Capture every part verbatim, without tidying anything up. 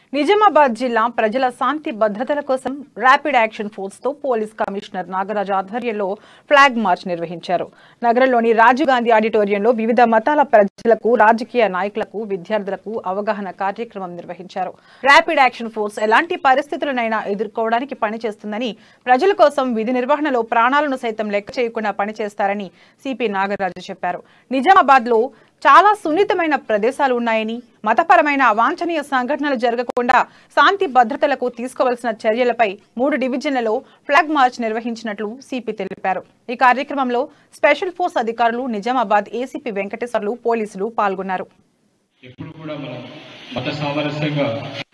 నిజామాబాద్ జిల్లా ప్రజల శాంతి భద్రతల కోసం ర్యాపిడ్ యాక్షన్ ఫోర్స్ తో పోలీస్ కమిషనర్ నాగరాజ్ ఆధ్వర్యంలో ఫ్లాగ్ మార్చ్ నిర్వహించారు. నగరంలోని రాజీవ్ గాంధీ ఆడిటోరియంలో వివిధ మతాల ప్రజలకు, రాజకీయ నాయకులకు, విద్యార్థులకు అవగాహన కార్యక్రమం నిర్వహించారు. ర్యాపిడ్ యాక్షన్ ఫోర్స్ ఎలాంటి పరిస్థితులనైనా ఎదుర్కోవడానికి పనిచేస్తుందని, ప్రజల కోసం విధి నిర్వహణలో ప్రాణాలను సైతం లెక్క చేయకుండా పనిచేస్తారని సిపి నాగరాజు చెప్పారు. నిజామాబాద్ లో చాలా సున్నితమైన ప్రదేశాలు ఉన్నాయని, మతపరమైన అవాంఛనీయ సంఘటనలు జరగకుండా శాంతి భద్రతలకు తీసుకోవాల్సిన చర్యలపై మూడు డివిజన్లలో ఫ్లాగ్ మార్చ్ నిర్వహించినట్లు సిపి తెలిపారు. ఈ కార్యక్రమంలో స్పెషల్ ఫోర్స్ అధికారులు, నిజామాబాద్ ఏసీపీ వెంకటేశ్వర్లు, పోలీసులు పాల్గొన్నారు. ఎప్పుడు కూడా మనం మత సామరస్యంగా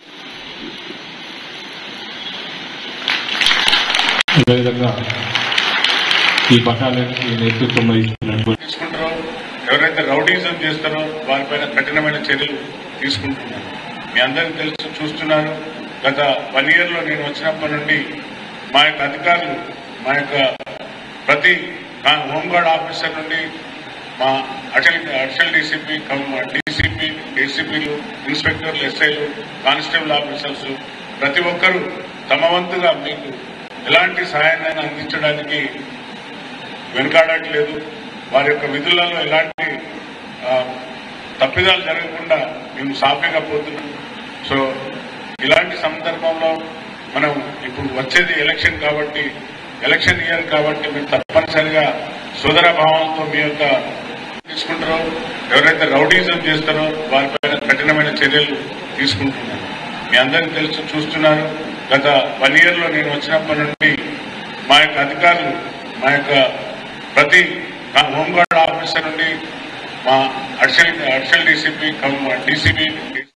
ఈ బటాలియన్కి నేతృత్వం వహిస్తున్నటువంటి ఎవరైతే రౌడీజం చేస్తారో వారిపైన కఠినమైన చర్యలు తీసుకుంటున్నారు. మీ అందరికీ తెలుసు, చూస్తున్నారు. గత వన్ ఇయర్ లో నేను వచ్చినప్పటి నుండి మా యొక్క అధికారులు, మా యొక్క ప్రతి హోంగార్డ్ ఆఫీసర్ నుండి మా అటల్ అడిషనల్ డీసీపీ, డీసీపీ, డీసీపీలు, ఇన్స్పెక్టర్లు, ఎస్ఐలు, కానిస్టేబుల్ ఆఫీసర్స్ ప్రతి ఒక్కరూ తమ వంతుగా మీకు ఎలాంటి సహాయాన్ని అందించడానికి వెనుకాడట్లేదు. వారి యొక్క విధులలో ఎలాంటి తప్పిదాలు జరగకుండా మేము సాఫీగా పోతున్నాం. సో ఇలాంటి సందర్భంలో మనం ఇప్పుడు వచ్చేది ఎలక్షన్ కాబట్టి, ఎలక్షన్ ఇయర్ కాబట్టి మీరు తప్పనిసరిగా సోదర భావంతో మీ యొక్క తీసుకుంటారో, ఎవరైతే రౌడీజం చేస్తారో వారిపైన కఠినమైన చర్యలు తీసుకుంటున్నారు. మీ అందరికీ తెలుసు, చూస్తున్నారు. గత వన్ ఇయర్ లో నేను వచ్చినప్పటి నుండి మా యొక్క అధికారులు, మా యొక్క ప్రతి హోంగార్డ్ ఆఫీసర్ నుండి మా అడిషనల్ అడిషనల్ డీసీపీ, డీసీపీ